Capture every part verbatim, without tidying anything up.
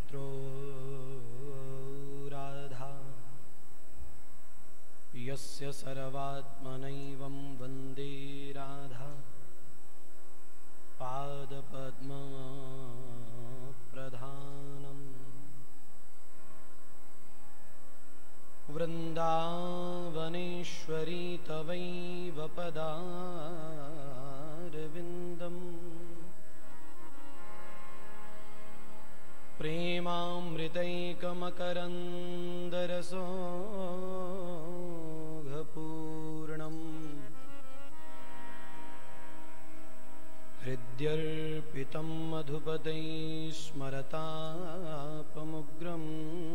पुत्रो राधा यस्य सर्वात्मनैवं वन्दे राधा पादपद्मप्रधानम् वृन्दावनेश्वरी तवैव पदारविन्दम् प्रेमामृतैकमकरन्दरसोऽघपूर्णम् हृद्यर्पितं मधुपतै स्मरतापमुग्रम्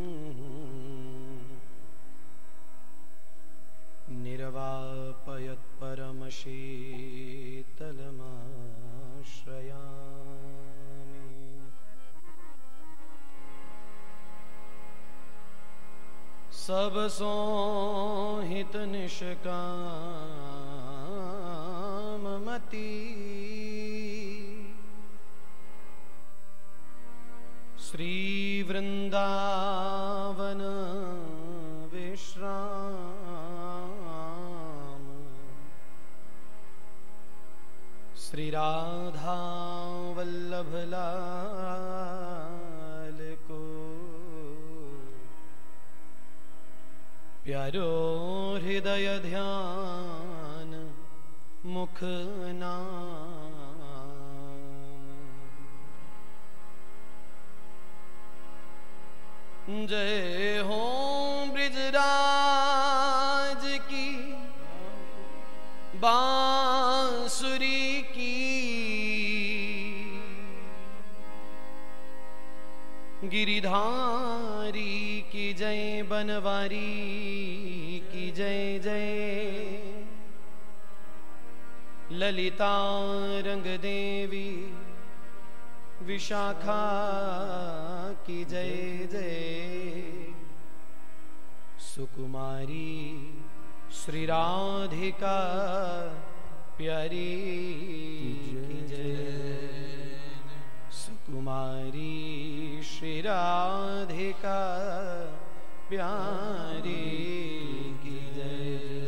निर्वापयत्परमशीतलमाश्रयामि। सब सोहित निष्काममति श्री वृंदावन विश्राम श्री राधा वल्लभ लाल को प्यारो हृदय ध्यान मुख नाम। जय हो ब्रिजराज की बांसुरी की गिरिधारी की जय बनवारी की जय जय ललिता रंग देवी विशाखा की जय जय सुकुमारी श्री राधिका प्यारी की जय सुकुमारी श्री राधिका प्यारी की जय।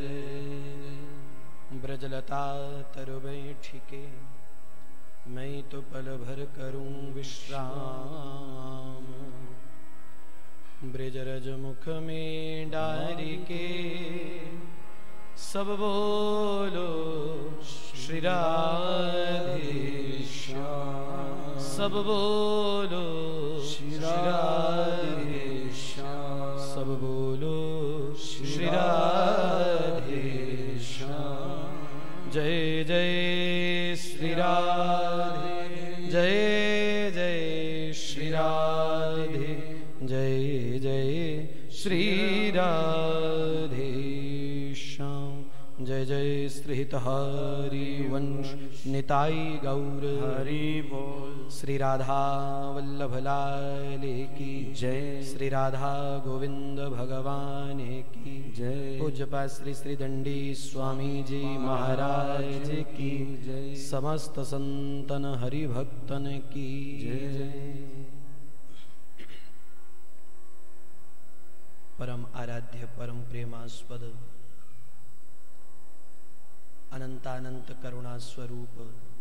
ब्रजलता तरु बैठिके मैं तो पल भर करूं विश्राम ब्रजरज मुख में डारी के सब बोलो श्री राधे श्याम सब बोलो श्री राधे श्याम सब बोलो श्री राधे श्याम। जय जय श्री राधे जय जय श्री राधे जय जय श्री राधे श्याम। जय जय श्री हरि वंश निताई गौर हरि बोल। श्री राधा वल्लभ लाल की जय। श्री राधा गोविंद भगवान की जय। पूज्यपाद श्री श्री दंडी स्वामी जी महाराज की जय। समस्त संतन हरि भक्तन की जय। परम आराध्य परम प्रेमास्पद अनंतानंत करुणा स्वरूप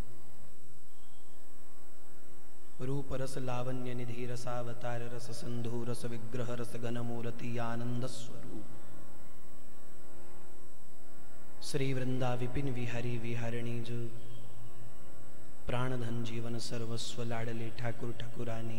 रूप रस लावण्य निधि रसावतार रस सिंधु रस विग्रह रस घन मूर्ति आनंद स्वरूप श्री वृंदा विपिन विहारी विहारिणी जो प्राणधन जीवन सर्वस्व लाडले ठाकुर ठाकुरानी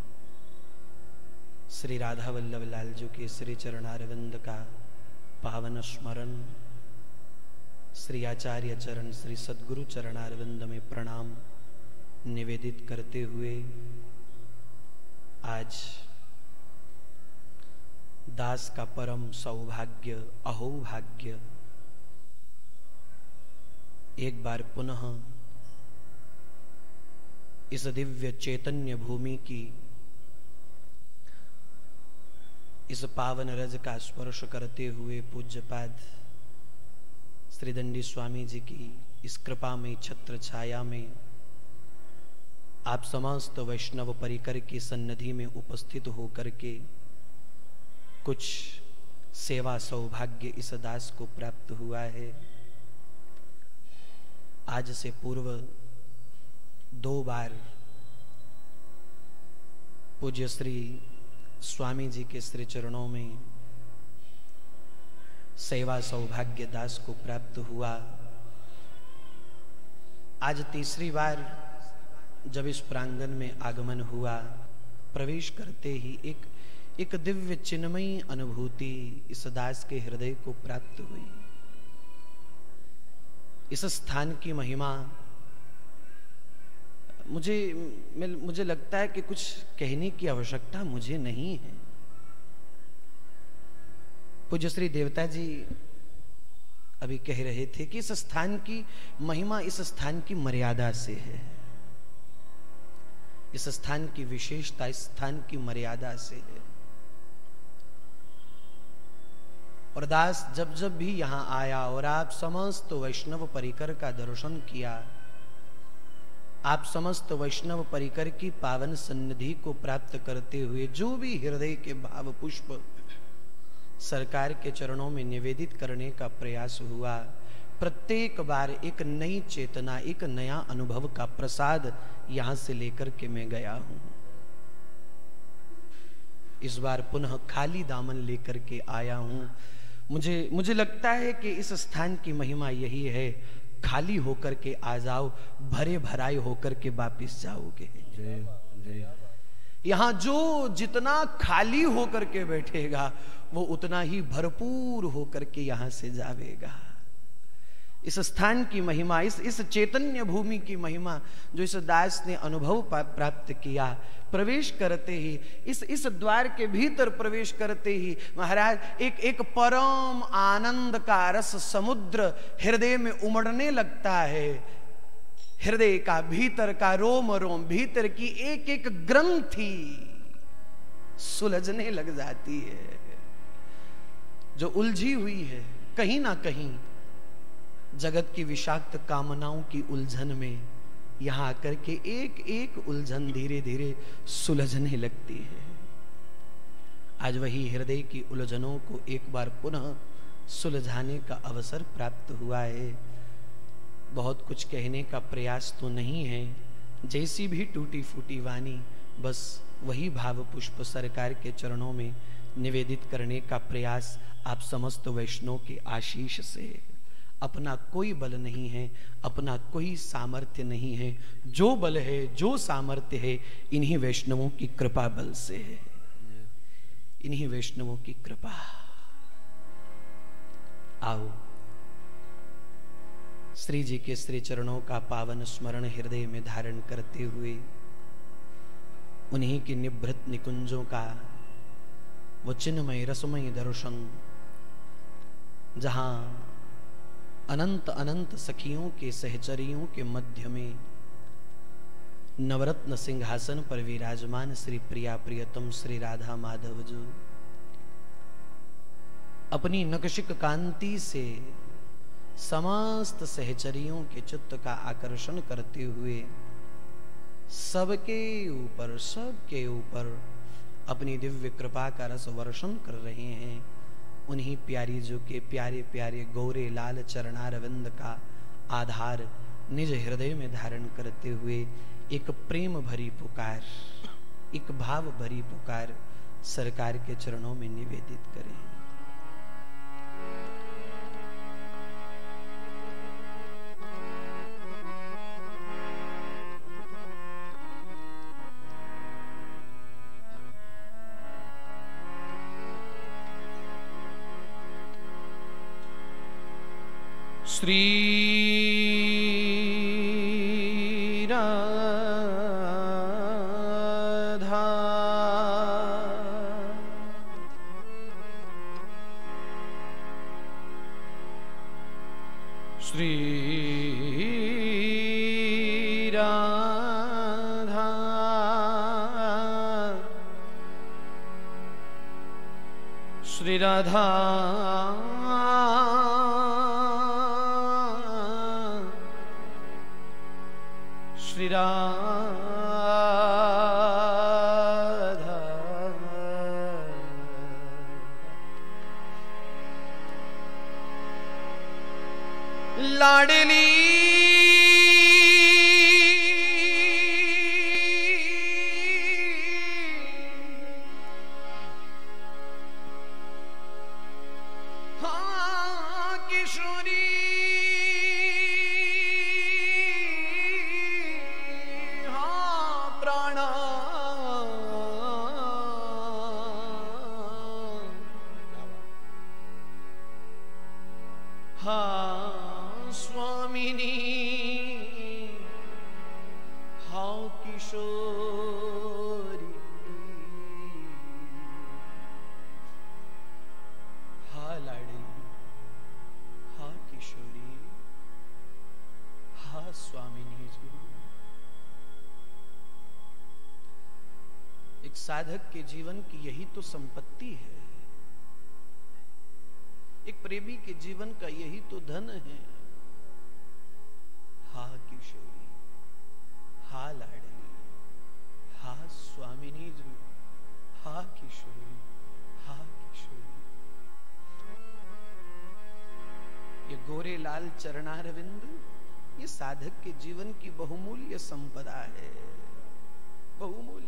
श्री राधा वल्लभ लाल जो के श्री चरणारविंद का पावन स्मरण श्री आचार्य चरण श्री सद्गुरु चरणारविंद में प्रणाम निवेदित करते हुए आज दास का परम सौभाग्य अहोभाग्य एक बार पुनः इस दिव्य चैतन्य भूमि की इस पावन रज का स्पर्श करते हुए पूज्यपाद श्री दंडी स्वामी जी की इस कृपा में छत्र छाया में आप समस्त वैष्णव परिकर की सन्निधि में उपस्थित होकर के कुछ सेवा सौभाग्य इस दास को प्राप्त हुआ है। आज से पूर्व दो बार पूज्य श्री स्वामी जी के श्री चरणों में सेवा सौभाग्य दास को प्राप्त हुआ। आज तीसरी बार जब इस प्रांगण में आगमन हुआ, प्रवेश करते ही एक एक दिव्य चिन्मयी अनुभूति इस दास के हृदय को प्राप्त हुई। इस स्थान की महिमा मुझे मुझे लगता है कि कुछ कहने की आवश्यकता मुझे नहीं है। पूज्य श्री देवता जी अभी कह रहे थे कि इस स्थान की महिमा इस स्थान की मर्यादा से है, इस स्थान की विशेषता इस स्थान की मर्यादा से है। और दास जब जब भी यहां आया और आप समस्त वैष्णव परिकर का दर्शन किया, आप समस्त वैष्णव परिकर की पावन सन्निधि को प्राप्त करते हुए जो भी हृदय के भाव पुष्प सरकार के चरणों में निवेदित करने का प्रयास हुआ, प्रत्येक बार एक नई चेतना, एक नया अनुभव का प्रसाद यहां से लेकर के मैं गया हूं। इस बार पुनः खाली दामन लेकर के आया हूं। मुझे मुझे लगता है कि इस स्थान की महिमा यही है, खाली होकर के आ जाओ, भरे भराए होकर के वापिस जाओगे। जय जय। यहां जो जितना खाली होकर के बैठेगा वो उतना ही भरपूर होकर के यहां से जावेगा। इस स्थान की महिमा, इस इस चैतन्य भूमि की महिमा जो इस दास ने अनुभव प्राप्त किया, प्रवेश करते ही इस इस द्वार के भीतर प्रवेश करते ही महाराज एक एक परम आनंद का रस समुद्र हृदय में उमड़ने लगता है। हृदय का भीतर का रोम रोम, भीतर की एक एक ग्रंथि सुलझने लग जाती है, जो उलझी हुई है कहीं ना कहीं जगत की विषाक्त कामनाओं की उलझन में। यहां आकर के एक एक उलझन धीरे धीरे सुलझने लगती है। आज वही हृदय की उलझनों को एक बार पुनः सुलझाने का अवसर प्राप्त हुआ है। बहुत कुछ कहने का प्रयास तो नहीं है, जैसी भी टूटी फूटी वाणी बस वही भाव पुष्प सरकार के चरणों में निवेदित करने का प्रयास आप समस्त वैष्णव के आशीष से। अपना कोई बल नहीं है, अपना कोई सामर्थ्य नहीं है, जो बल है जो सामर्थ्य है इन्हीं वैष्णवों की कृपा बल से है, इन्हीं वैष्णवों की कृपा। आओ श्री जी के श्री चरणों का पावन स्मरण हृदय में धारण करते हुए उन्हीं की निभृत निकुंजों का वो चिन्मय रसमय दर्शन, जहां अनंत अनंत सखियों के सहचरियों के मध्य में नवरत्न सिंहासन पर विराजमान श्री प्रिया प्रियतम श्री राधा माधव जो अपनी नकशिक कांति से समस्त सहचरियों के चित्त का आकर्षण करते हुए सबके ऊपर सबके ऊपर अपनी दिव्य कृपा का रस वर्षण कर रहे हैं। उन्हीं प्यारी जो के प्यारे प्यारे गौरे लाल चरणारविंद का आधार निज हृदय में धारण करते हुए एक प्रेम भरी पुकार, एक भाव भरी पुकार सरकार के चरणों में निवेदित करें। श्री राधा श्री राधा श्री राधा श्री राधा लाडली हाँ किशोरी हाँ प्राणा हाँ स्वामिनी हाँ किशोरी हाँ लाडली हाँ किशोरी हाँ स्वामिनी जी। एक साधक के जीवन की यही तो संपत्ति है, एक प्रेमी के जीवन का यही तो धन है। हा किशोरी हा लाडली हा स्वामिनी जी हा किशोरी हा किशोरी। ये गोरे लाल चरणारविंद ये साधक के जीवन की बहुमूल्य संपदा है, बहुमूल्य।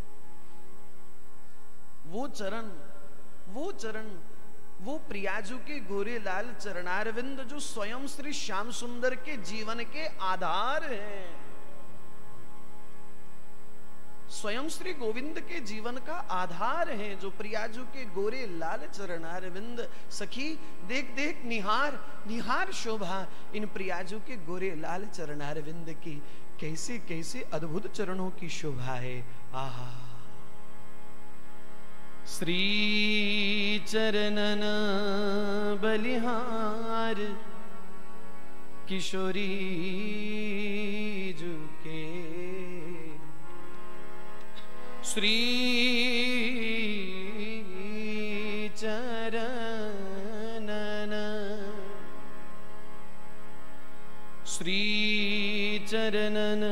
वो चरण वो चरण वो प्रियाजू के गोरे लाल चरणारविंद जो स्वयं श्री श्याम सुंदर के जीवन के आधार हैं, स्वयं श्री गोविंद के जीवन का आधार हैं, जो प्रियाजू के गोरे लाल चरणारविंद। सखी देख देख निहार निहार शोभा इन प्रियाजू के गोरे लाल चरणारविंद की, कैसे कैसे अद्भुत चरणों की शोभा है। आहा श्री चरणन बलिहार किशोरी जुके श्री चरणन श्री चरणन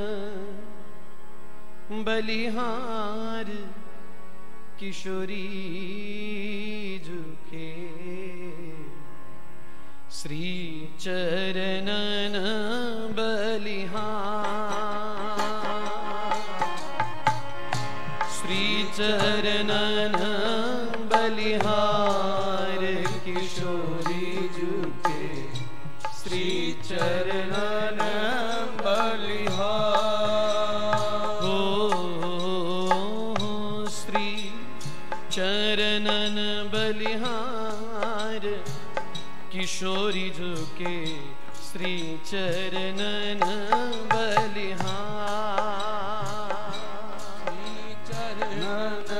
बलिहार किशोरी झुके श्री चरणन बलिहार श्री चरणन बलिहार किशोरी झुके श्री चरणन बलिहार चरणन बलिहार किशोरी झुके श्री चरणन बलिहार श्री चरणन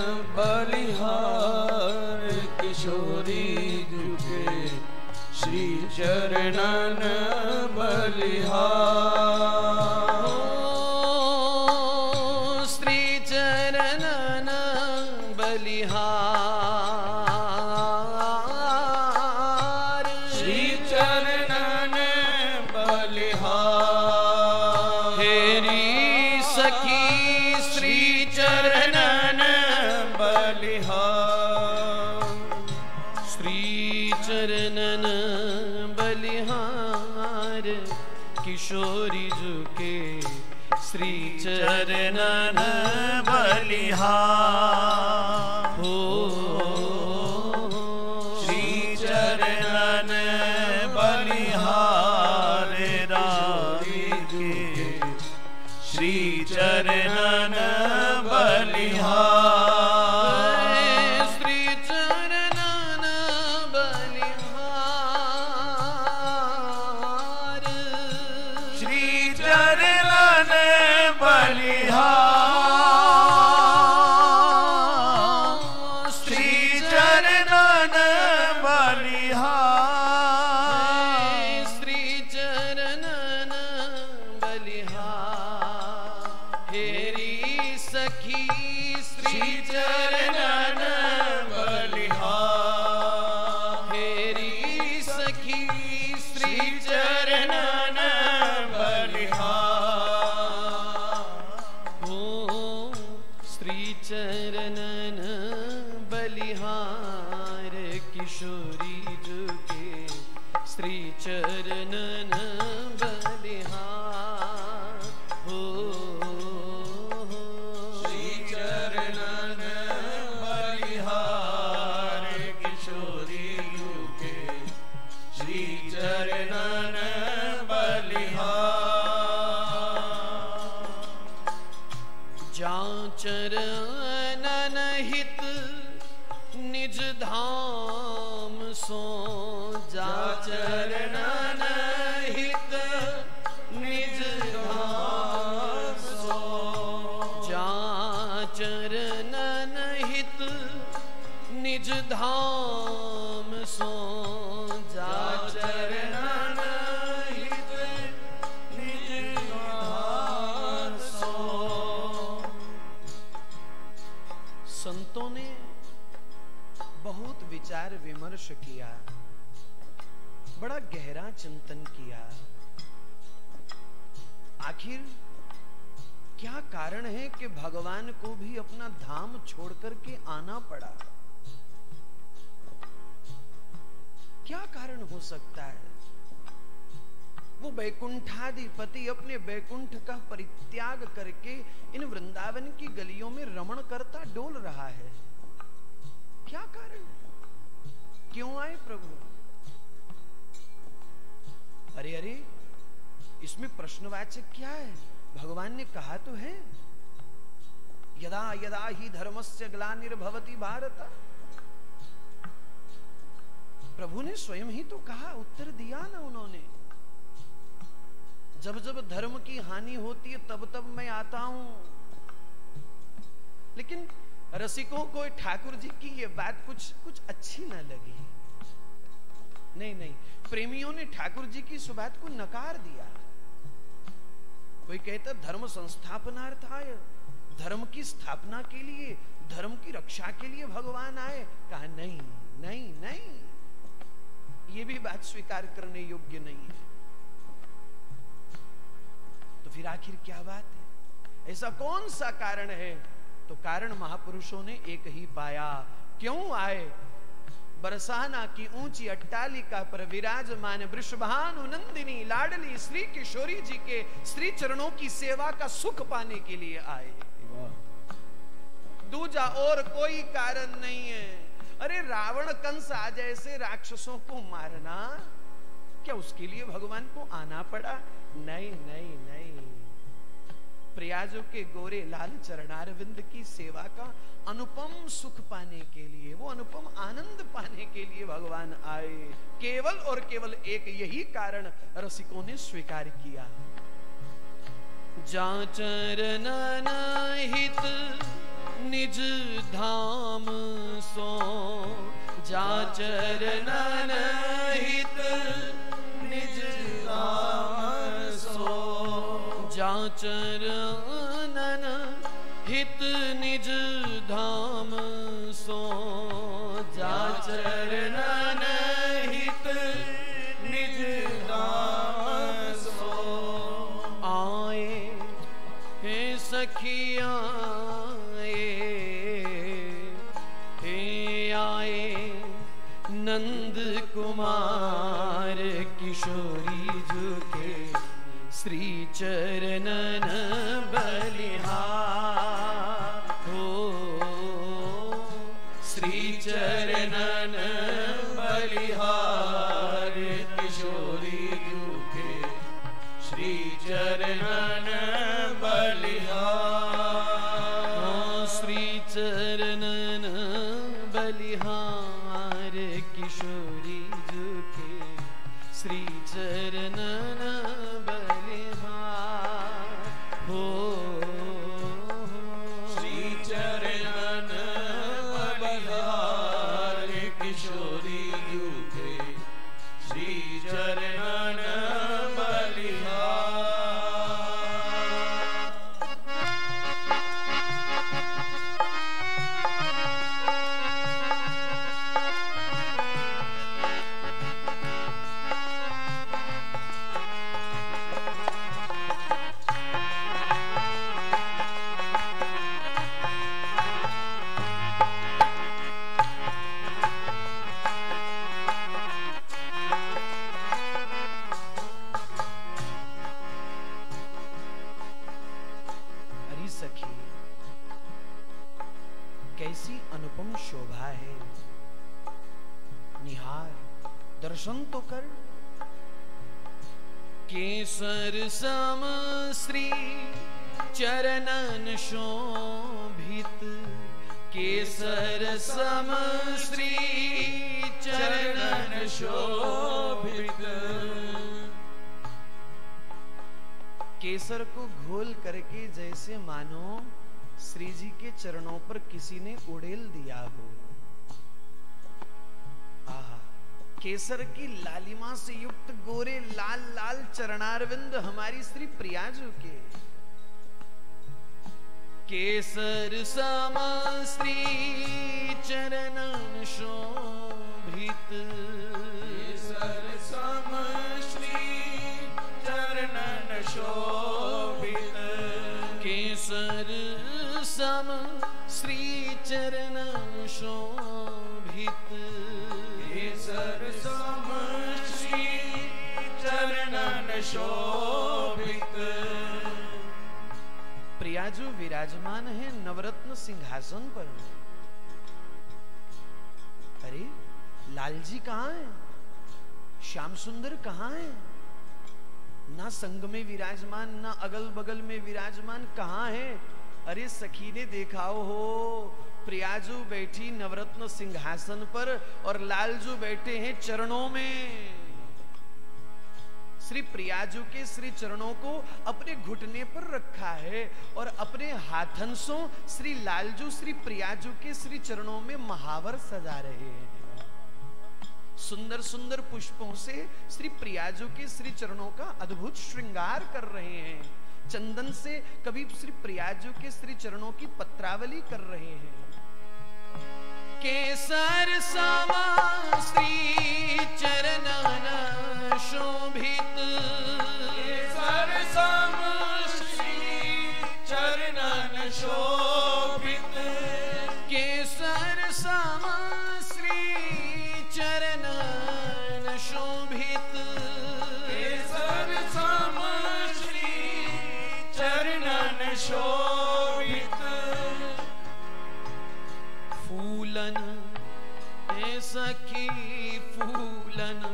बलिहार किशोरी झुके श्री चरणन बलिहार श्री चरणन बलिहार श्री चरणन बलिहार हेरी सखी श्री चरणन बलिहार श्री चरणन बलिहार किशोरी झुके श्री चरणन बलिहार हो श्री चरणन बलिहार रानी के श्री चरणन बलिहार श्री चरणन बलिहार श्री चरणन बलिहार श्री चरणन बलिहार श्री चरणन बलिहार हेरी सखी श्री चरणन बलिहार हेरी सखी श्री चरणन चरणन बलिहार किशोरी झुके श्री चरणन बलिहार हो, श्री चरणन बलिहार किशोरी के श्री चरणन बलिहार। जा चरणन हित निज धाम सो, जा चरणन हित निज धाम सो, जा चरणन हित निज धाम सो, जा चरणन हित निज धाम सो। संतों ने बहुत विचार विमर्श किया, बड़ा गहरा चिंतन किया। आखिर क्या कारण है कि भगवान को भी अपना धाम छोड़कर के आना पड़ा? क्या कारण हो सकता है? वो वैकुंठाधिपति अपने वैकुंठ का परित्याग करके इन वृंदावन की गलियों में रमण करता डोल रहा है। क्या कारण है? क्यों आए प्रभु? अरे अरे, इसमें प्रश्नवाचक क्या है? भगवान ने कहा तो है, यदा यदा ही धर्मस्य ग्लानिर्भवति भारत। प्रभु ने स्वयं ही तो कहा, उत्तर दिया ना उन्होंने। जब जब धर्म की हानि होती है तब तब मैं आता हूं। लेकिन रसिकों को ठाकुर जी की ये बात कुछ कुछ अच्छी ना लगी। नहीं नहीं, प्रेमियों ने ठाकुर जी की इस बात को नकार दिया। कोई कहता धर्म संस्थापनार्थाय, धर्म की स्थापना के लिए, धर्म की रक्षा के लिए भगवान आए। कहा नहीं नहीं नहीं, ये भी बात स्वीकार करने योग्य नहीं है। तो फिर आखिर क्या बात है? ऐसा कौन सा कारण है? तो कारण महापुरुषों ने एक ही पाया। क्यों आए? बरसाना की ऊंची अट्टालिका पर विराजमान वृषभानु नंदिनी लाडली श्री किशोरी जी के श्री चरणों की सेवा का सुख पाने के लिए आए। दूजा और कोई कारण नहीं है। अरे रावण कंस आ जैसे राक्षसों को मारना, क्या उसके लिए भगवान को आना पड़ा? नहीं नहीं नहीं, प्रयाजों के गोरे लाल चरणारविंद की सेवा का अनुपम सुख पाने के लिए, वो अनुपम आनंद पाने के लिए भगवान आए। केवल और केवल एक यही कारण रसिकों ने स्वीकार किया। जा चरणन हित निज धाम सो, जा चरणन हित निज धाम सो, जा चरणन हित निज धाम सो, जा चरणन हित निज धाम सो। आए हे सखियां हे आए नंद कुमार किशोरी जी के श्री चरणन बलिहार हो, श्री चरणन बलिहार किशोरी जी के श्री चरणन बलिहार। श्री चरणन बलिहार किशोरी जी के श्री चरणन हो, श्री चरणन बलिहार किशोरी जी के श्री चरणन बलिहार। कैसी अनुपम शोभा है। निहार, दर्शन तो कर। केसर सम श्री चरणन शोभित, केसर सम श्री चरणन शोभित। केसर को घोल करके जैसे मानो श्री जी के चरणों पर किसी ने उड़ेल दिया हो। आहा, केसर की लालिमा से युक्त गोरे लाल लाल चरणारविंद हमारी श्री प्रियाजू के। केसर सम श्री चरणन शोभित, केसर सम श्री चरणन शोभित। केसर सम श्री चरणन शोभित, केसर सम श्री चरणन शोभित। प्रियाजू विराजमान है नवरत्न सिंहासन पर। अरे लाल जी कहाँ है? श्याम सुंदर कहाँ है? ना संग में विराजमान, ना अगल बगल में विराजमान, कहाँ है? अरे सखी ने देखा हो, प्रियाजू बैठी नवरत्न सिंहासन पर और लालजू बैठे हैं चरणों में। श्री प्रियाजू के श्री चरणों को अपने घुटने पर रखा है और अपने हाथंसों श्री लालजू श्री प्रियाजू के श्री चरणों में महावर सजा रहे हैं। सुंदर सुंदर पुष्पों से श्री प्रियाजू के श्री चरणों का अद्भुत श्रृंगार कर रहे हैं। चंदन से कभी श्री प्रियाजू के श्री चरणों की पत्रावली कर रहे हैं। केसर समा श्री चरणन शोभित, केसर सम श्री चरणन शोभित। केसर समा श्री चरणन शोभित, केसर सम श्री चरणन शोभित। फूलन ए सखी फूलन,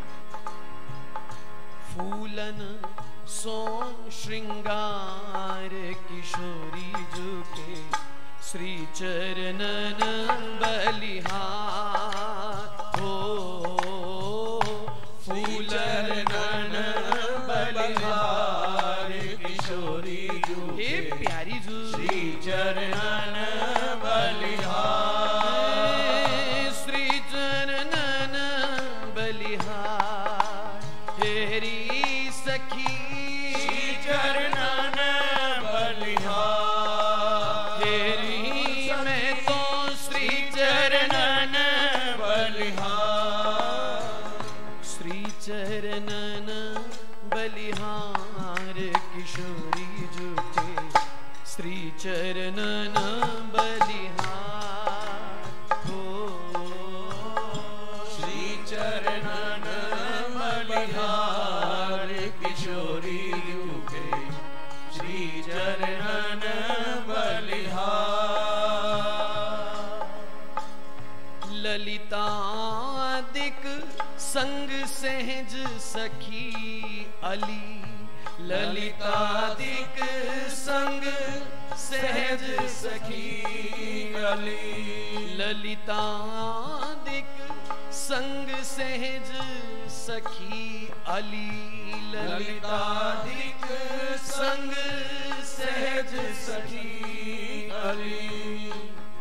फूलन सो श्रृंगार किशोरी जो के श्री चरणन बलिहार हो। चरणन बलिहार किशोरी जू हे प्यारी जू श्री चरणन बलिहार। श्री चरणन बलिहार तेरी सखी श्री चरणन बलिहार। तेरी मैं तो श्री चरणन बलिहार। श्री चरणन बलिहार किशोरी जुटे श्री चरणन बलिहार हो। श्री चरणन बलिहार किशोरी जुटे श्री चरणन बलिहार। ललितादिक संग सहज सखी अली, ललितादिक संग सहज सखी अली। ललितादिक संग सहज सखी अली, ललितादिक संग सहज सखी अली।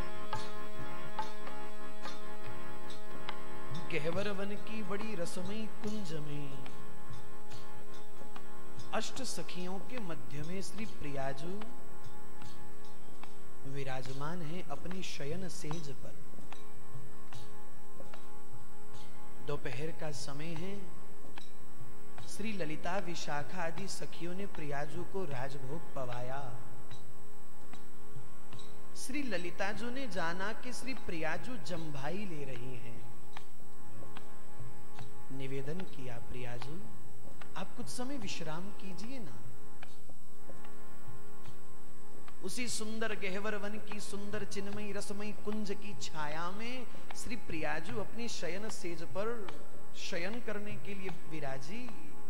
गहवर वन की बड़ी रसमयी कुंज में अष्ट सखियों के मध्य में श्री प्रियाजू विराजमान है अपनी शयन सेज पर। दोपहर का समय है। श्री ललिता विशाखा आदि सखियों ने प्रियाजू को राजभोग पवाया। श्री ललिताजू ने जाना कि श्री प्रियाजू जम्भाई ले रही हैं। निवेदन किया, प्रियाजू आप कुछ समय विश्राम कीजिए ना। उसी सुंदर गहवर वन की सुंदर चिन्मयी रसमयी कुंज की छाया में श्री प्रियाजू अपनी शयन सेज पर शयन करने के लिए विराजी।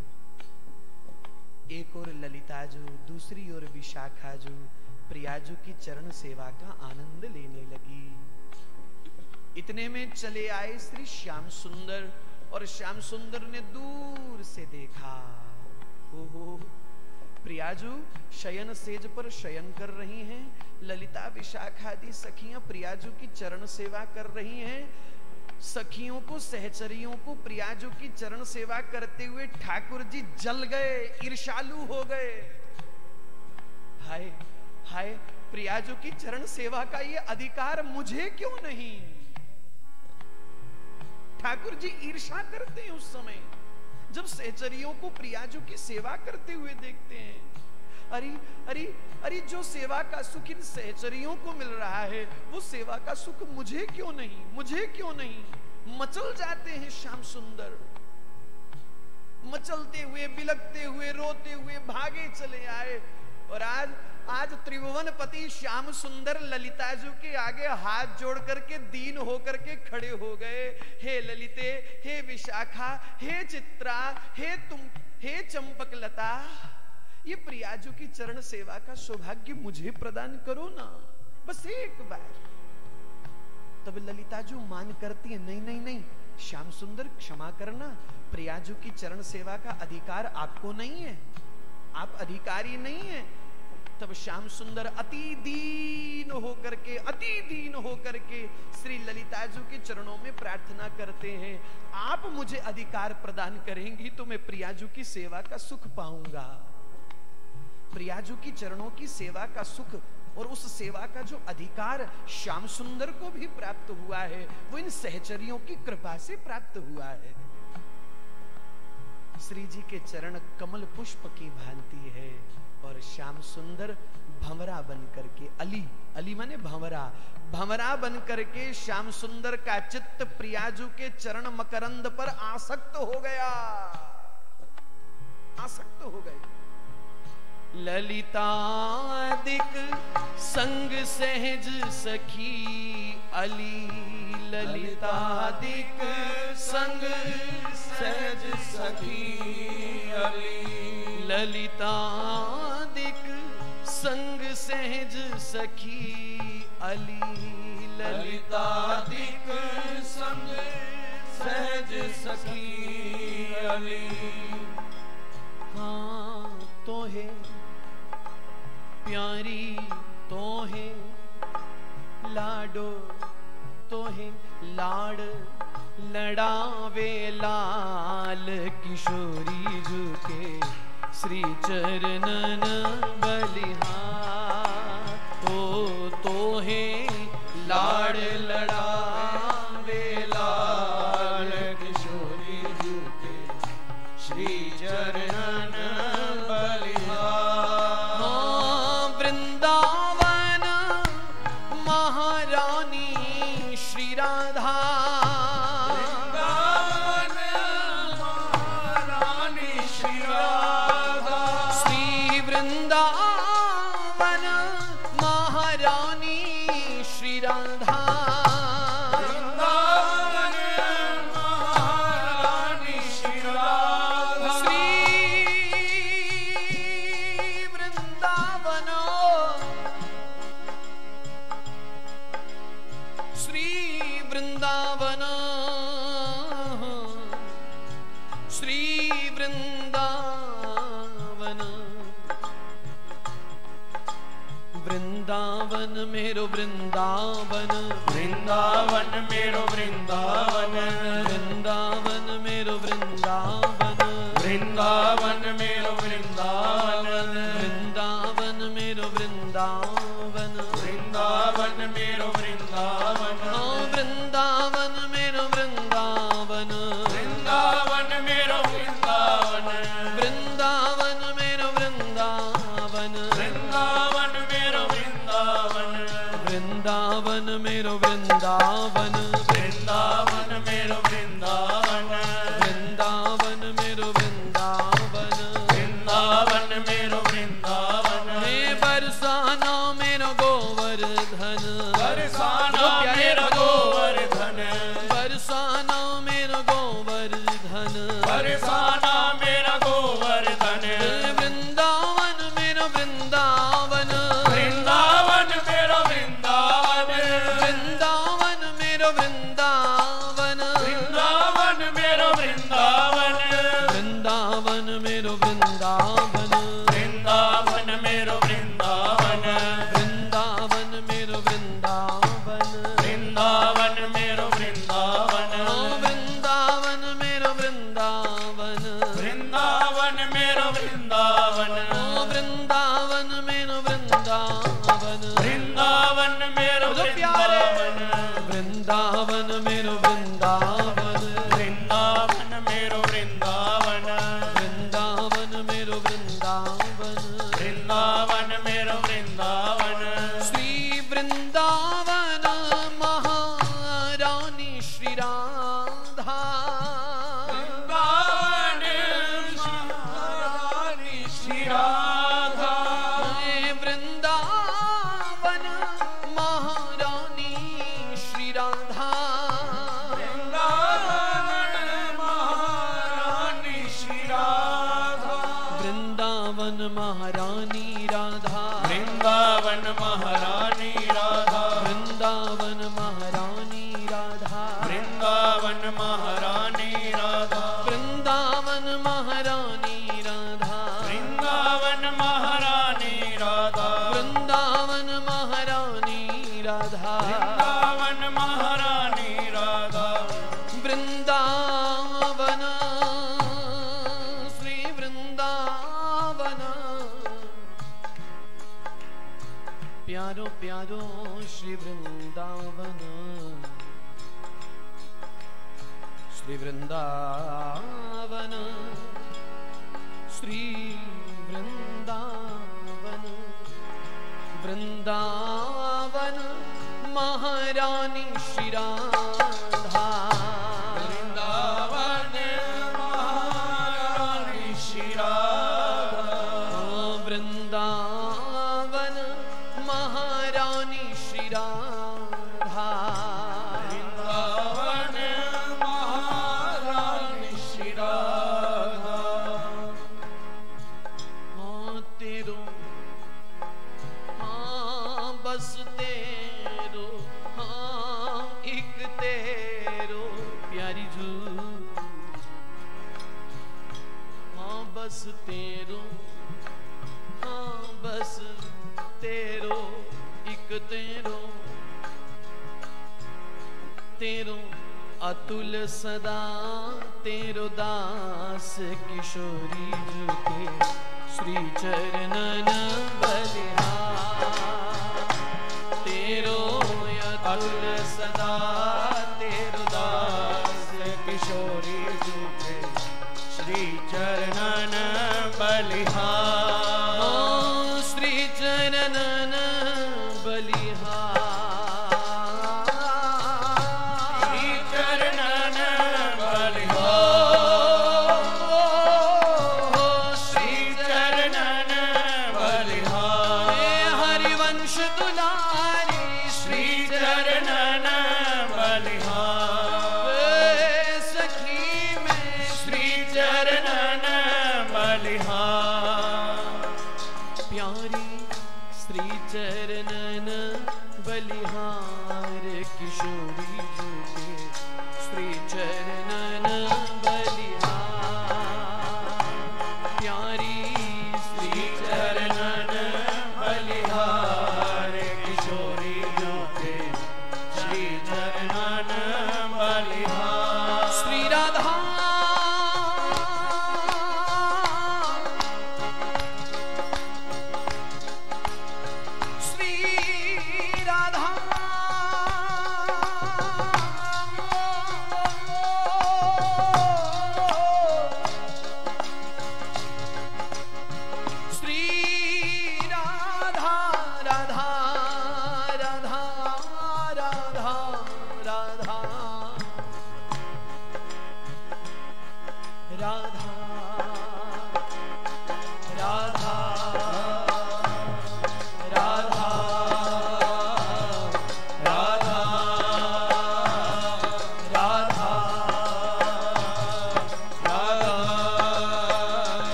एक और ललिताजू, दूसरी ओर विशाखाजू प्रियाजू की चरण सेवा का आनंद लेने लगी। इतने में चले आए श्री श्याम सुंदर, और श्याम सुंदर ने दूर से देखा, ओहो प्रियाजू शयन सेज पर शयन कर रही हैं, ललिता विशाखादि सखियां प्रियाजू की चरण सेवा कर रही हैं। सखियों को सहचरियों को प्रियाजू की चरण सेवा करते हुए ठाकुर जी जल गए, ईर्ष्यालु हो गए। हाय हाय, प्रियाजू की चरण सेवा का ये अधिकार मुझे क्यों नहीं? ठाकुर जी ईर्ष्या करते हैं उस समय जब सहचरियों को प्रियाजू की सेवा करते हुए देखते हैं। अरे अरे अरे, जो सेवा का सुख इन सहचरियों को मिल रहा है वो सेवा का सुख मुझे क्यों नहीं, मुझे क्यों नहीं? मचल जाते हैं श्याम सुंदर, मचलते हुए बिलकते हुए रोते हुए भागे चले आए। और आज आज त्रिभुवन पति श्याम सुंदर ललिताजू के आगे हाथ जोड़ करके दीन होकर के खड़े हो गए। हे ललिते, हे विशाखा, हे चित्रा, हे तुम, हे चंपकलता, ये प्रियाजू की चरण सेवा का सौभाग्य मुझे प्रदान करो ना, बस एक बार। तब ललिताजू मान करती है, नहीं नहीं नहीं श्याम सुंदर क्षमा करना, प्रियाजू की चरण सेवा का अधिकार आपको नहीं है, आप अधिकारी नहीं है। तब श्याम सुंदर अति दीन होकर के अति दीन होकर के श्री ललिताजू के चरणों में प्रार्थना करते हैं, आप मुझे अधिकार प्रदान करेंगी तो मैं प्रियाजू की सेवा का सुख पाऊंगा। प्रियाजू की चरणों की सेवा का सुख और उस सेवा का जो अधिकार श्याम सुंदर को भी प्राप्त हुआ है वो इन सहचरियों की कृपा से प्राप्त हुआ है। श्री जी के चरण कमल पुष्प की भांति है और श्याम सुंदर भंवरा बन करके, अली अली माने भंवरा, भंवरा बन करके श्याम सुंदर का चित्त प्रियाजू के चरण मकरंद पर आसक्त हो गया, आसक्त हो गए। ललितादिक संग सहज सखी अली, ललितादिक संग सहज सखी अली, ललितादिक संग सहज सखी अली, ललितादिक संग सहज सखी अली। हाँ तो है प्यारी, तो है लाडो, तो है लाड लड़ावे लाल किशोरी झुके श्री चरणन बलिहार। ओ तो है लाड लड़ावे लाल किशोरी झुके श्री चरणन बलिहार। हाँ वृंदावन महारानी श्री राधा, वृंदावन मेरो वृंदावन, वृंदावन मेरो वृंदावन, वृंदावन मेरो वृंदावन, वृंदावन मेरो वृंदावन, वृंदावन मेरो वृंदावन, वृंदावन मेरो वृंदावन, वृंदावन मेरो वृंदावन, वृंदावन मेरो वृंदावन, वृंदावन मेरो वृंदावन, वृंदावन मेरो वृंदावन, वृंदावन मेरो वृंदावन, वृंदावन मेरो वृंदावन, वृंदावन मेरो वृंदावन, वृंदावन मेरो वृंदावन। हे बरसाना में गोवर्धन बरसाना मेरा गोवर्धन बरसाना मेरा गोवर्धन बरसाना मेरा गोवर्धन वृंदावन मेरा वृंदावन वृंदावन मेरा वृंदावन वृंदावन मेरा वृंदावन वृंदावन मेरा वृंदावन वृंदावन मेरो वृंदावन वृंदावन मेरो वृंदावन वृंदावन मेरो वृंदावन वृंदावन मेरो वृंदावन वृंदावन मेरो वृंदावन वृंदावन मेरो वृंदावन वृंदावन मेरो वृंदावन वृंदावन मेरो वृंदावन वृंदावन मेरो वृंदावन वृंदावन मेरो वृंदावन वृंदावन मेरो वृंदावन वृंदावन मेरो वृंदावन श्री वृंदावन महारानी श्री राधा वृंदावन महारानी श्री राधा वृंदावन महारानी श्री राधा वृंदावन महारानी श्री राधा वृंदावन महारानी राधा वृंदावन महारानी राधा वृंदावन महारानी राधा वृंदावन महारानी राधा वृंदावन महारानी राधा वृंदावन महारानी राधा वृंदावन महारानी राधा वृंदावन महारानी राधा वृंदावन श्री वृंदावन प्यारो प्यारो श्री वृंदावन श्री वृंदावन श्री वृंदावन वृंदावन महारानी श्री राधा वृंदावन महारानी श्री राधा वृंदावन महारानी श्री राधा वृंदावन महारानी श्री राधा हाँ तेरो हाँ बस तेरो हाँ एक तेरो प्यारी जू हाँ बस तेरो हाँ बस तेरो एक तेरो तेरो अतुल सदा तेरो दास किशोरी झुके श्री चरणन बलिहार तेरो अतुल सदा तेरो दास किशोरी झुके श्री चरणन बलिहार श्री चरणन बलिहार श्री चरणन बलिहार श्री चरणन बलिहार हरिवंश दुलारी श्री चरणन बलिहार सखी में श्री चरणन बलिहार प्यारी श्री चरणन बलिहार किशोरी झूठे श्री चरणन बलिहार प्यारी श्री चरणन बलिहार किशोरी झूठे श्री चरणन बलिहार श्री राधा श्री राधा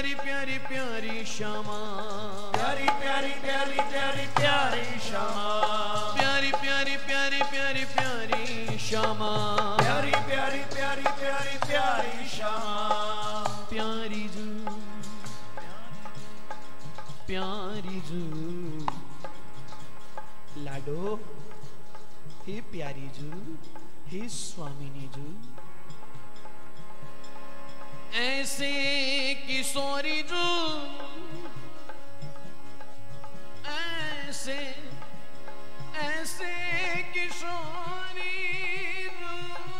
प्यारी प्यारी प्यारी श्यामा, प्यारी प्यारी प्यारी प्यारी प्यारी श्यामा, प्यारी प्यारी प्यारी प्यारी प्यारी श्यामा, प्यारी प्यारी प्यारी प्यारी प्यारी श्यामा, प्यारी जू प्यारी जू लाडो, हे प्यारी जू, हे स्वामिनी जू, ऐसे किशोरी जू, ऐसे ऐसे किशोरी जू,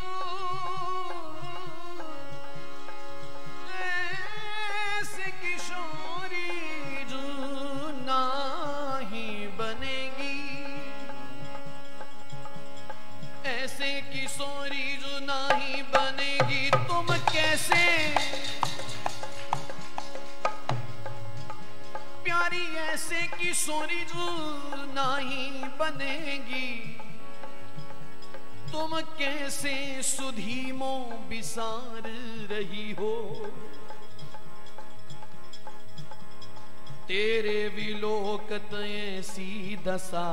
ऐसे किशोरी जू नहीं बनेगी, ऐसे किशोरी जो नहीं बनेगी, तुम कैसे प्यारी, ऐसे किशोरी जो नहीं बनेगी, तुम कैसे सुधीमो बिसार रही हो, तेरे विलोकत ऐसी दशा,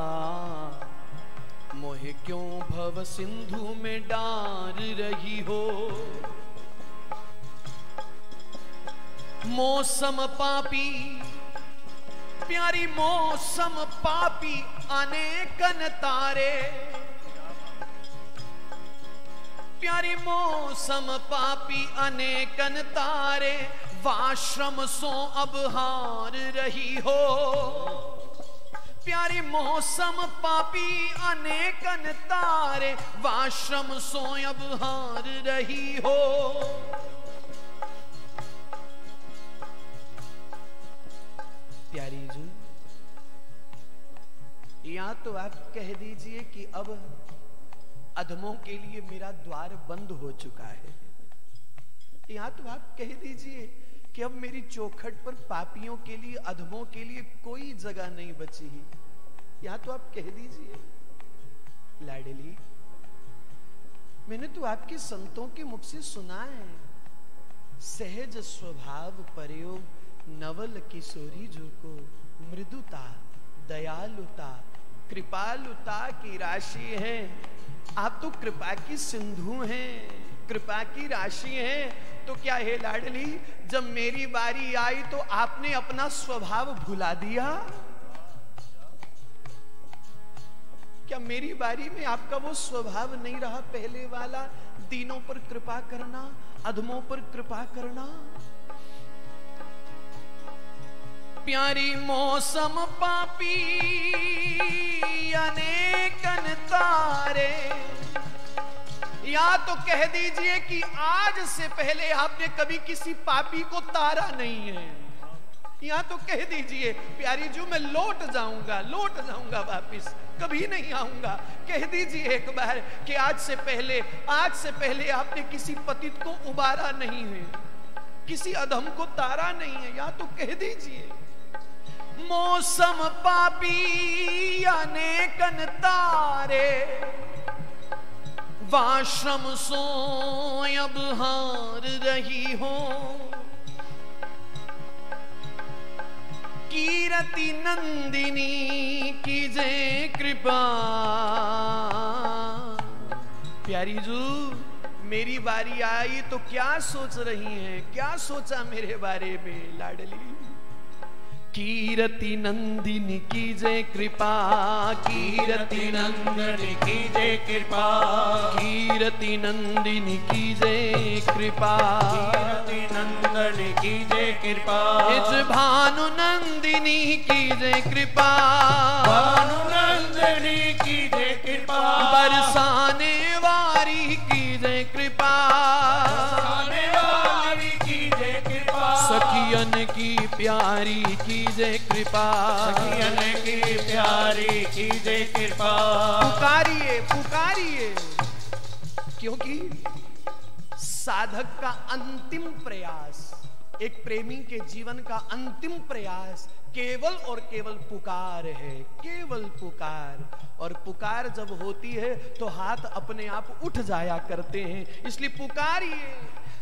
मोहे क्यों भव सिंधु में डार रही हो, मौसम पापी प्यारी, मौसम पापी अनेकन तारे, प्यारी मौसम पापी अनेकन तारे, वाश्रम सो अब हार रही हो, प्यारी मौसम पापी अनेकन तारे, वाश्रम सो अब हार रही हो, प्यारी जी या तो आप कह दीजिए कि अब अधमों के लिए मेरा द्वार बंद हो चुका है, या तो आप कह दीजिए कि अब मेरी चौखट पर पापियों के लिए, अधमों के लिए कोई जगह नहीं बची है, या तो आप कह दीजिए। लाडली, मैंने तो आपके संतों के मुख से सुना है, सहज स्वभाव प्रयोग नवल किशोरी जो को, मृदुता दयालुता कृपालुता की राशि है, आप तो कृपा की सिंधु हैं, कृपा की राशि हैं, तो क्या है लाडली, जब मेरी बारी आई तो आपने अपना स्वभाव भुला दिया, क्या मेरी बारी में आपका वो स्वभाव नहीं रहा पहले वाला, दीनों पर कृपा करना, अधमों पर कृपा करना। प्यारी मौसम पापी अनेकन तारे, या तो कह दीजिए कि आज से पहले आपने कभी किसी पापी को तारा नहीं है, या तो कह दीजिए प्यारी जी मैं लौट जाऊंगा, लौट जाऊंगा वापिस, कभी नहीं आऊंगा। कह दीजिए एक बार कि आज से पहले, आज से पहले आपने किसी पतित को उबारा नहीं है, किसी अधम को तारा नहीं है, या तो कह दीजिए। मौसम पापी अनेकन तारे, वाश्रम सो अब हार रही हो, कीरति नंदिनी कीजे कृपा। प्यारी जू मेरी बारी आई तो क्या सोच रही हैं, क्या सोचा मेरे बारे में लाडली। कीरति नंदिनी कीजे कृपा, कीरति नंदिनी कीजे कृपा, कीरति नंदिनी कीजे कृपा, कीरति नंदिनी कीजे कृपा, इस भानु नंदिनी कीजे कृपा, भानु नंदिनी कीजे कृपा, बरसाने वारी कीजे कृपा, बरसाने वारी कीजे कृपा, सखियन की प्यारी कीजे कृपा, सखियन की प्यारी कीजे कृपा। पुकारिए पुकारिए, क्योंकि साधक का अंतिम प्रयास, एक प्रेमी के जीवन का अंतिम प्रयास केवल और केवल पुकार है, केवल पुकार। और पुकार जब होती है तो हाथ अपने आप उठ जाया करते हैं, इसलिए पुकारिए।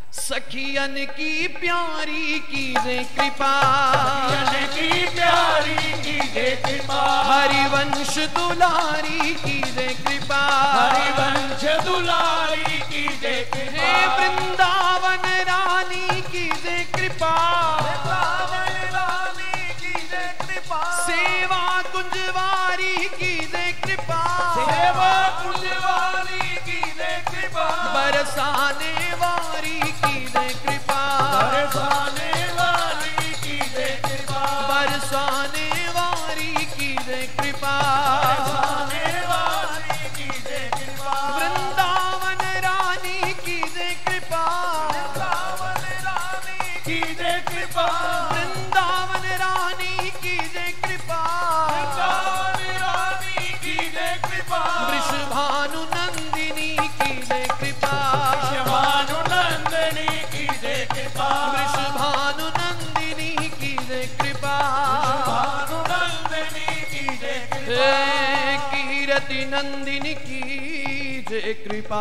सखियन की प्यारी कीजे कृपा, सखियन की प्यारी कीजे कृपा, हरिवंश दुलारी कीजे कृपा, हरिवंश दुलारी कीजे कृपा, हे वृंदावन रानी कीजे कृपा, वृंदावन रानी कीजे कृपा, सेवा कुंजवारी कीजे कृपा, सेवा कुंजवारी कीजे कृपा, बरसाने वारी कीजे कृपा, बरसाने वाली कीजे कृपा, बरसाने वारी कीजे कृपा, बरसाने वाली कीजे कृपा, वृंदावन रानी कीजे कृपा, वृंदावन रानी कीजे कृपा, वृंदावन रानी कीजे कृपा, वृंदावन रानी कीजे कृपा, वृषभानु नंदिनी कीजे कृपा, शिवानु नंदिनी कीजे कृपा, वृषभानु नंदिनी कीजे कृपा, शिवानु नंदिनी कीजे कृपा, हे कीरति नंदिनी कीजे कृपा,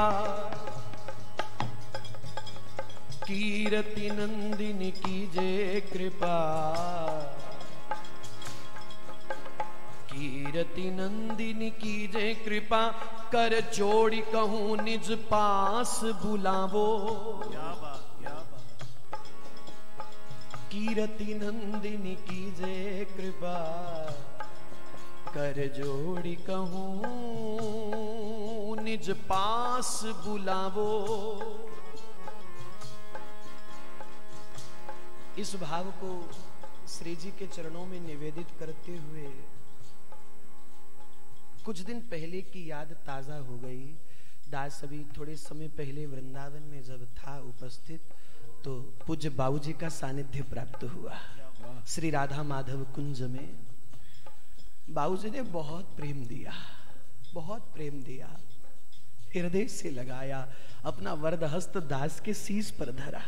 कीरति नंदिनी कीजे कृपा, कीरति नंदिनी कीजे कृपा, कर जोड़ी कहूँ निज पास बुलावो, क्या बात क्या बात, कीरति नंदिनी कीजे कृपा, कर जोड़ी कहूँ निज पास बुलावो। इस भाव को श्री जी के चरणों में निवेदित करते हुए कुछ दिन पहले की याद ताजा हो गई। दास अभी थोड़े समय पहले वृंदावन में जब था उपस्थित तो पूज्य बाबूजी का सानिध्य प्राप्त हुआ। श्री राधा माधव कुंज में बाबूजी ने बहुत प्रेम दिया, बहुत प्रेम दिया, हृदय से लगाया, अपना वरदहस्त दास के शीश पर धरा।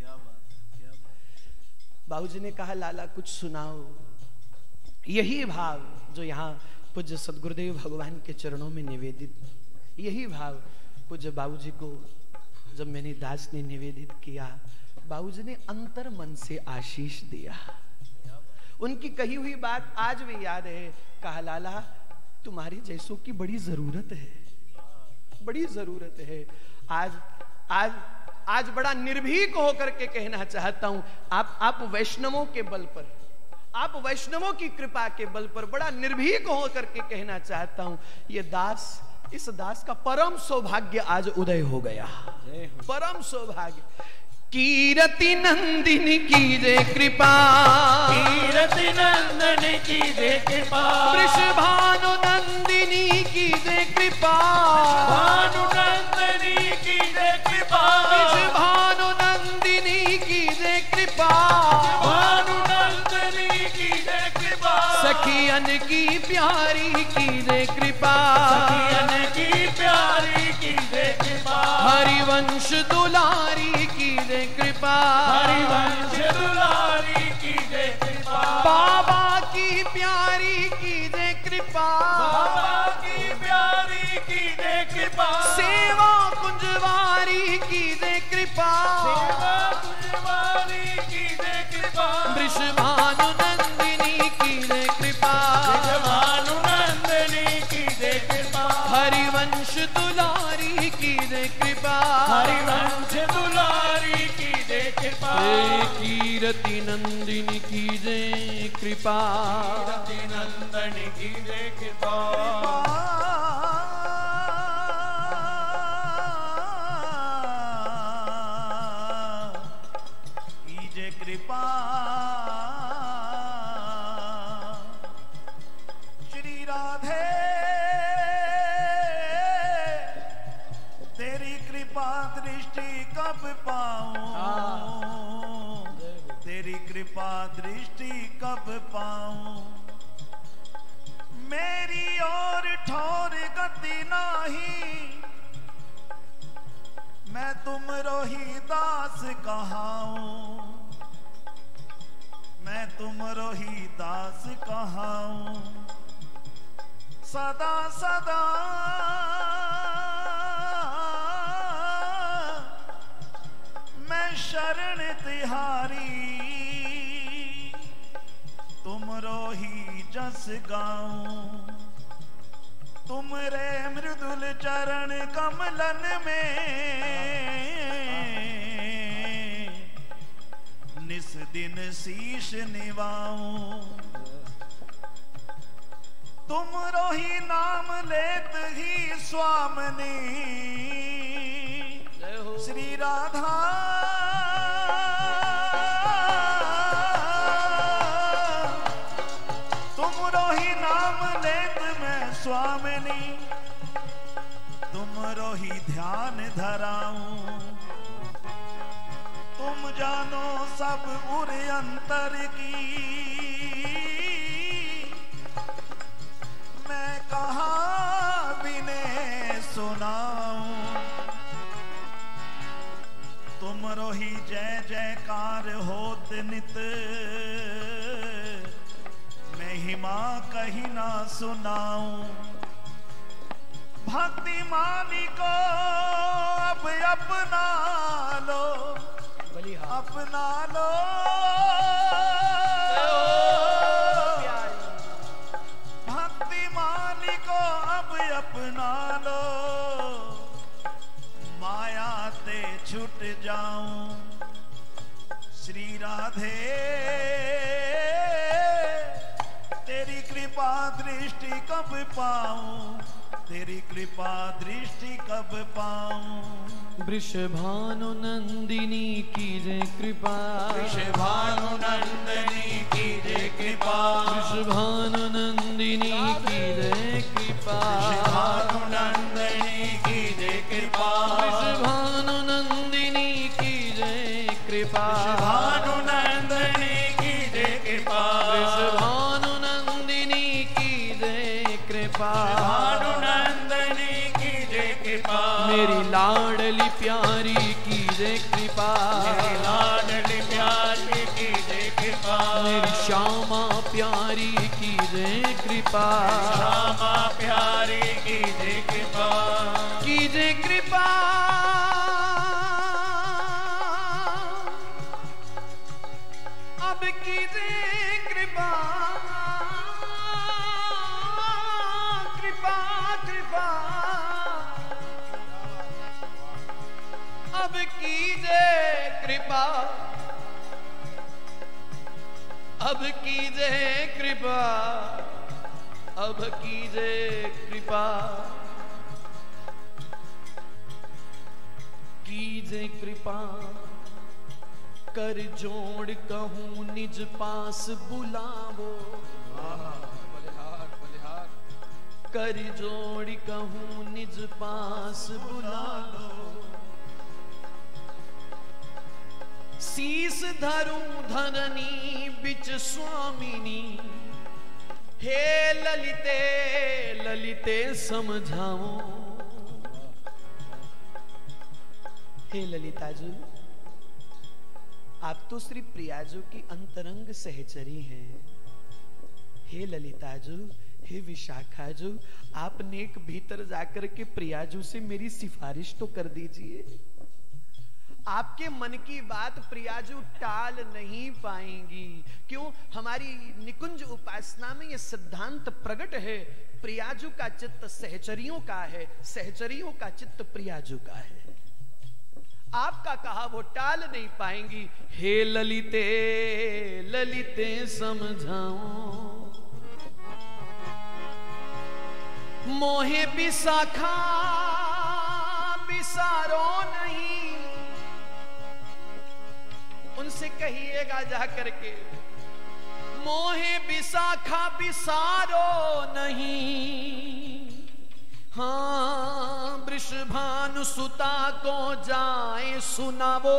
बाबूजी ने कहा लाला कुछ सुनाओ। यही भाव जो यहाँ पूज्य सदगुरुदेव भगवान के चरणों में निवेदित, यही भाव पूज्य बाबूजी को जब मैंने दास ने निवेदित किया, बाबूजी ने अंतर मन से आशीष दिया। उनकी कही हुई बात आज भी याद है। कहा लाला तुम्हारी जैसों की बड़ी जरूरत है, बड़ी जरूरत है। आज आज आज बड़ा निर्भीक होकर के कहना चाहता हूं, आप आप वैष्णवों के बल पर, आप वैष्णवों की कृपा के बल पर बड़ा निर्भीक होकर के कहना चाहता हूं, ये दास, इस दास का परम सौभाग्य आज उदय हो गया, परम सौभाग्य। कीरति नंदिनी कीजे कृपा, कीरति नंदिनी कीजे कृपा, वृषभानु नंदिनी कीजे कृपा, भानु नंदिनी कीजे कृपा, वृषभानु नंदिनी कीजे कृपा, भानु नंदिनी कीजे कृपा, सखियन की प्यारी कीजे कृपा, सखियन की प्यारी कीजे कृपा, हरिवंश दुलारी कीजे कृपा, हरिवंश दुलारी कीजे कृपा, बाबा की प्यारी कीजे कृपा, बाबा की प्यारी कीजे कृपा, सेवा कुंजवारी कीजे कृपा, सेवा कुंजवारी कीजे कृपा, वृषभानु नंदिनी कीजे कृपा, भानु नंदिनी कीजे कृपा, हरिवंश दुलारी कीजे कृपा, हरिवंश दुलारी कीजे कृपा, हे कीरति नंदिनी कीजे कृपा, कीरति नंदिनी कीजे कृपा, कीजे कृपा, श्री राधे तेरी कृपा दृष्टि कब पाऊं, तेरी कृपा दृष्टि कब पाऊं, मेरी और ठौर गति नाही, मैं तुम रोही दास कहाऊं, मैं तुम रोही दास कहाऊं, सदा सदा मैं शरण तिहारी, तुमरो ही जस गाऊं। तुमरे मृदुल चरण कमलन में निस दिन शीश निवाऊं। तुमरो ही नाम लेत ही स्वामिनी श्री राधा तुमरो ही नाम लेत मैं स्वामिनी, तुमरो ही ध्यान धराऊं। तुम जानो सब उर अंतर की, मैं कहाँ विनय सुनाऊं। तुमरो ही जय जयकार होत नित, महिमा कहीं ना सुनाऊं। भक्ति मानी को अब अपना लो, अपना लो। भक्ति मानी को अब अपना लो, माया ते छूट जाऊं। श्री राधे तेरी कृपा दृष्टि कब पाऊं, तेरी कृपा दृष्टि कब पाऊं। वृषभानु नंदिनी की जय कृपा, वृषभानु नंदिनी की जय कृपा, वृषभानु नंदिनी की जय कृपा, वृषभानु नंदिनी की जय कृपा, वृषभानु नंदिनी की जय कृपा, वृषभानु नंदिनी की जय कृपा, वृषभानु नंदिनी की जय कृपा, वृषभानु नंदिनी की जय कृपा। मेरी लाडली प्यारी की जय कृपा, मेरी लाडली प्यारी की जय कृपा, मेरी श्यामा प्यारी की जय कृपा, श्यामा प्यारी की जय कृपा, की जय कृपा। अब की जय कृपा, कृपा कृपा। अब कीजिए कृपा, अब कीजिए कृपा, अब कीजिए कृपा, कीजिए कृपा। कर जोड़ कहूं निज पास बुलावो, कर जोड़ कहूं निज पास बुलावो। शीस धरूं धननी बिच स्वामिनी, हे ललिते ललिते समझाओ। हे ललिताजू, आप तो श्री प्रियाजू की अंतरंग सहचरी हैं। हे ललिताजू, हे विशाखाजू, आप नेक भीतर जाकर के प्रियाजू से मेरी सिफारिश तो कर दीजिए। आपके मन की बात प्रियाजू टाल नहीं पाएंगी। क्यों? हमारी निकुंज उपासना में यह सिद्धांत प्रकट है, प्रियाजू का चित्त सहचरियों का है, सहचरियों का चित्त प्रियाजू का है। आपका कहा वो टाल नहीं पाएंगी। हे ललिते ललिते समझाओ, मोहे विशाखा विसारो नहीं। उनसे कहिएगा जा करके, मोहे विशाखा विसारो नहीं। हाँ, वृषभानु सुता को जाए सुनावो,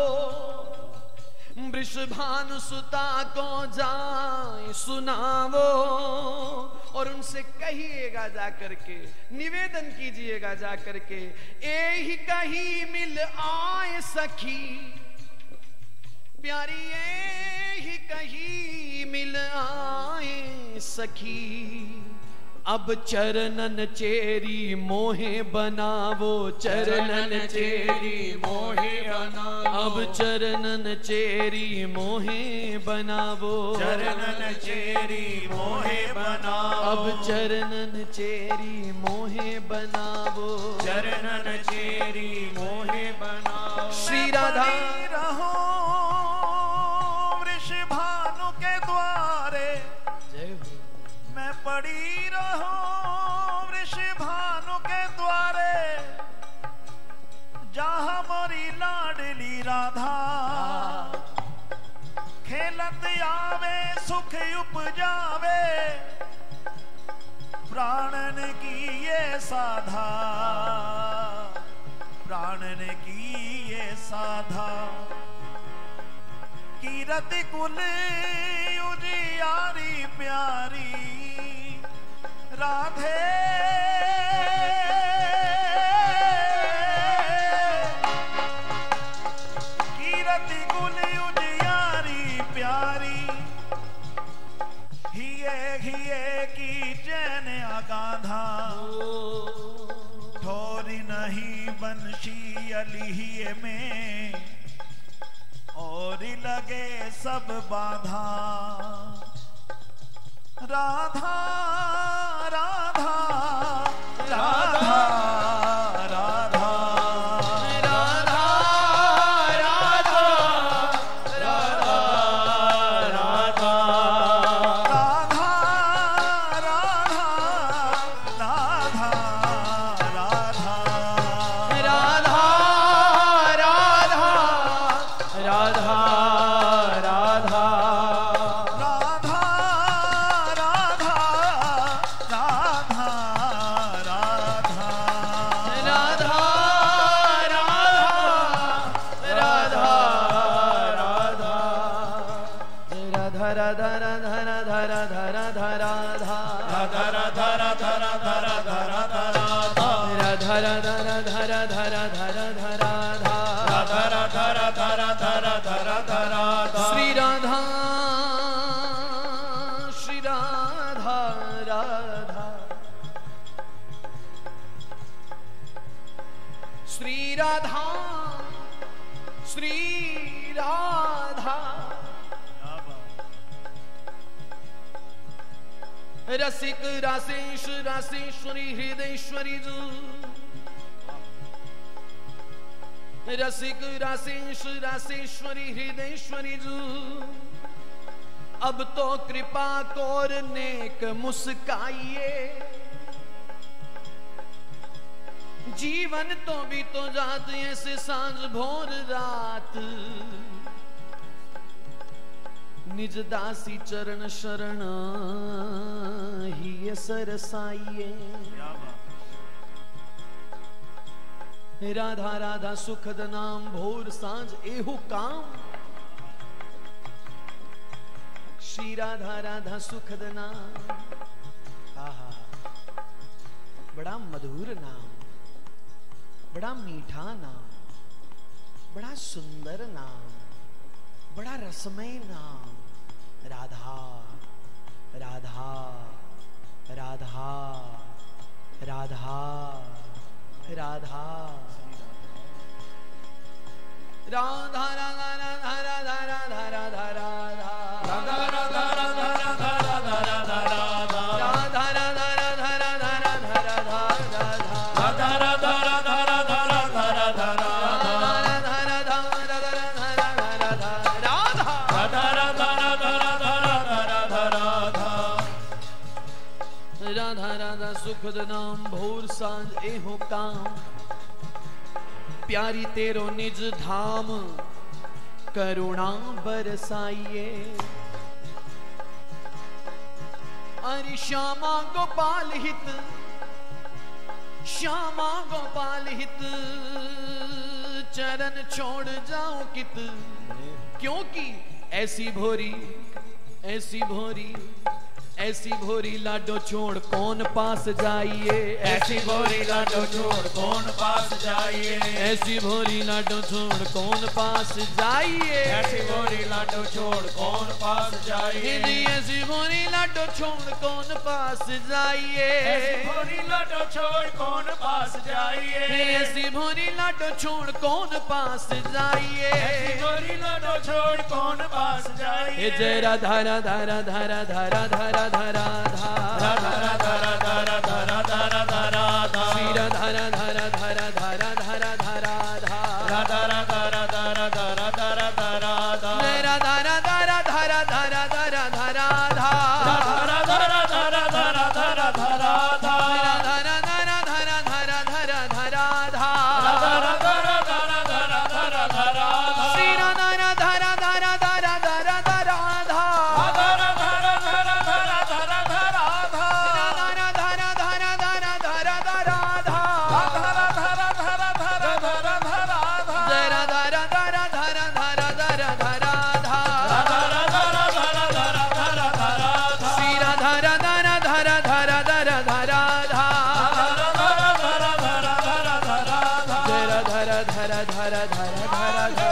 वृषभानु सुता को जाए सुनावो। और उनसे कहिएगा जा करके, निवेदन कीजिएगा जा करके, ए ही कहीं मिल आए सखी प्यारी, ए ही कहीं मिल आए सखी। अब चरणन चेरी मोहे बनावो, चरणन चेरी मोहे बनावो, अब चरणन चेरी मोहे बनावो, चरणन चेरी मोहे बनावो, अब चरणन चेरी मोहे बनावो, चरणन चेरी मोहे बनावो। श्री राधा रहो वृषभानु के द्वारे, जय हो। मैं पड़ी रहो वृषभानु के द्वारे, जहाँ मोरी लाडली राधा खेलत आवे सुख उपजावे, प्राणन की ये साधा, प्राणन की ये साधा, कीरत कुल उजियारी प्यारी राधे। कीरत कुल उजियारी प्यारी, हिये हिये की चैन अगाधा, ठोरी नहीं बंशी अलिहिए में, और लगे सब बाधा। राधा राधा राधा राधा राधा राधा राधा राधा राधा राधा राधा राधा राधा राधा राधा श्री राधा श्री राधा राधा श्री राधा श्री राधा रसिक रासेश रासेश्वरी हृदयेश्वरी जू, रसिक रासेश रासेश्वरी हृदयेश्वरी जू, अब तो कृपा कोर नेक मुस्काइए, जीवन तो भी तो जात ऐसे सांझ भोर रात, निज दासी चरण शरण ही सरसाइए। राधा राधा सुखद नाम भोर सांझ एहु काम, श्री राधा राधा सुखद नाम। आहा, बड़ा मधुर नाम, बड़ा मीठा नाम, बड़ा सुंदर नाम, बड़ा रसमय नाम। राधा राधा राधा राधा राधा राधा राधा राधा राधा राधा राधा राधा राधा राधा राधा राधा राधा राधा सुखद नाम भोर सांझ एहो काम, प्यारी तेरो निज धाम करुणा बरसाइए। अरे श्यामा गोपाल हित, श्यामा गोपाल हित, चरण छोड़ जाओ कित, क्योंकि ऐसी भोरी ऐसी भोरी ऐसी भोरी लाडो छोड़ कौन पास जाइए, ऐसी भोरी लाडो छोड़ कौन पास जाइए, ऐसी भोरी लाडो छोड़ कौन पास जाइए, ऐसी भोरी लाडो छोड़ कौन पास जाइए, ऐसी भोरी लाडो छोड़ कौन पास जाइए, ऐसी भोरी लाडो छोड़ कौन पास जाइए, ऐसी भोरी लाडो छोड़ कौन पास जाइए, ऐसी भोरी लाडो छोड़ कौन पास जाइए, जय राधा राधा राधा राधा राधा राधा राधा धरा धरा धरा धरा धरा धरा धरा श्री राधा राधा राधा राधा राधा राधा राधा धरा धरा धरा धरा धरा धरा धरा जय राधा राधा राधा राधा राधा राधा राधा धरा धरा धरा धरा धरा धरा धरा राधा राधा राधा राधा राधा राधा राधा धरा धरा धरा धरा धरा धरा श्री राधा राधा राधा राधा राधा राधा राधा धरा धरा धरा धरा धरा धरा राधा राधा राधा राधा राधा राधा राधा धरा धरा धरा धरा धरा धरा जय राधा राधा राधा राधा राधा राधा राधा धरा धरा धरा धरा धरा धरा श्री राधा राधा राधा राधा राधा राधा राधा धरा धरा धरा धरा धरा धरा जय राधा राधा राधा राधा राधा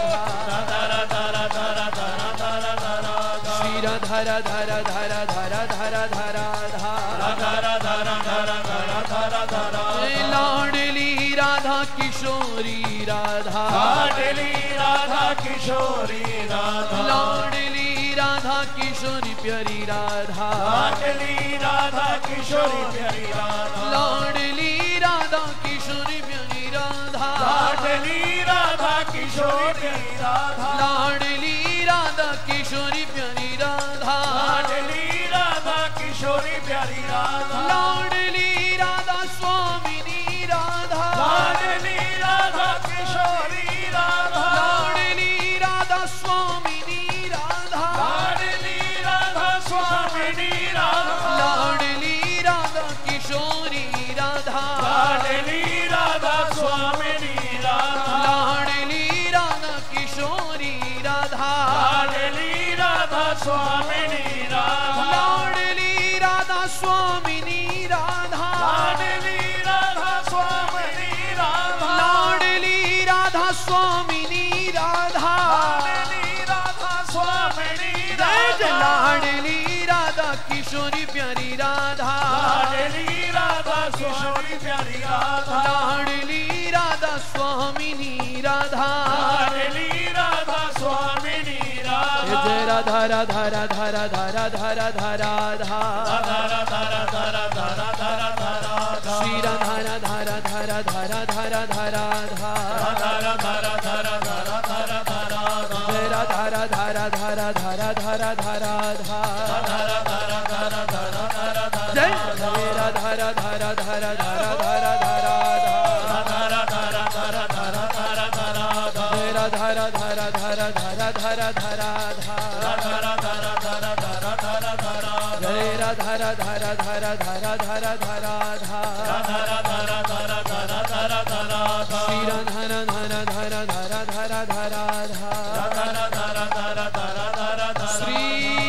राधा धरा धरा धरा धरा धरा धरा श्री राधा राधा राधा राधा राधा राधा राधा धरा धरा धरा धरा धरा धरा जय लाडली राधा किशोरी राधा लाडली राधा किशोरी राधा लाडली राधा किशोरी प्यारी राधा लाडली राधा किशोरी प्यारी राधा लाडली राधा किशोरी प्यारी राधा लाडली राधा किशोरी प्यारी राधा लाडली राधा किशोरी प्यारी राधा लाडली राधा किशोरी प्यारी राधा लाडली राधा स्वामिनी राधा लाडली राधा किशोरी राधा लाडली राधा स्वामिनी राधा लाडली राधा स्वामिनी राधा लाडली राधा किशोरी राधा लाडली राधा स्वामिनी राधा लाडली राधा किशोरी राधा लाडली राधा स्वामिनी राधा लाडली राधा स्वामिनी राधा लाडली राधा स्वामिनी राधा लाडली राधा स्वामिनी राधा लाडली राधा स्वामिनी जय जय राधा लाडली राधा किशोरी प्यारी राधा लाडली राधा किशोरी प्यारी राधा लाडली राधा स्वामिनी राधा लाडली राधा स्वामिनी राधा जय राधा राधा राधा राधा राधा राधा राधा धरा धरा धरा धरा धरा धरा श्री राधा राधा राधा राधा राधा राधा राधा धरा धरा धरा धरा धरा धरा जय राधा राधा राधा राधा राधा राधा राधा धरा धरा धरा धरा धरा धरा जय जय राधा राधा राधा राधा राधा राधा राधा धरा धरा धरा धरा धरा धरा जय राधा राधा राधा राधा राधा राधा राधा धरा धरा धरा धरा धरा धरा जय राधा राधा राधा राधा राधा राधा राधा धरा धरा धरा धरा धरा धरा श्री राधा राधा राधा राधा राधा राधा राधा धरा धरा धरा धरा धरा धरा श्री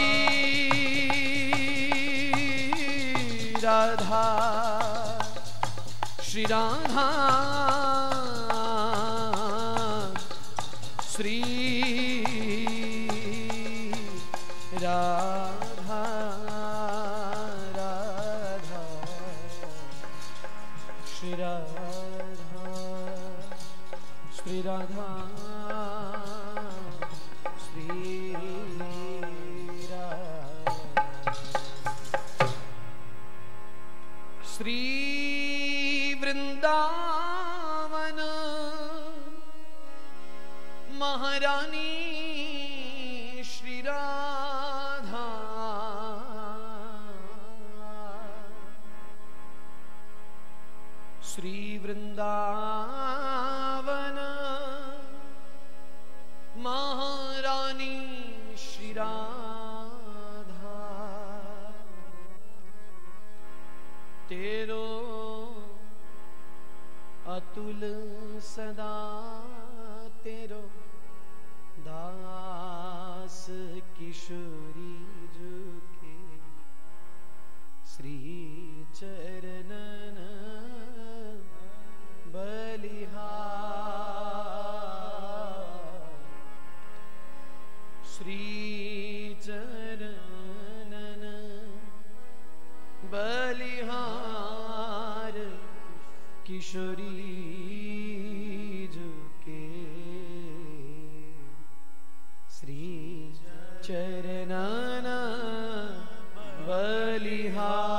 राधा श्री राधा श्री राधा राधा श्री राधा श्री राधा श्री राधा श्री वृंदावन महारानी श्री राधा श्री वृंदावन महारानी श्री राधा तेरो अतुल सदा तेरो दास किशोरी झुके बलिहार किशोरी झुके श्री चरणन बलिहार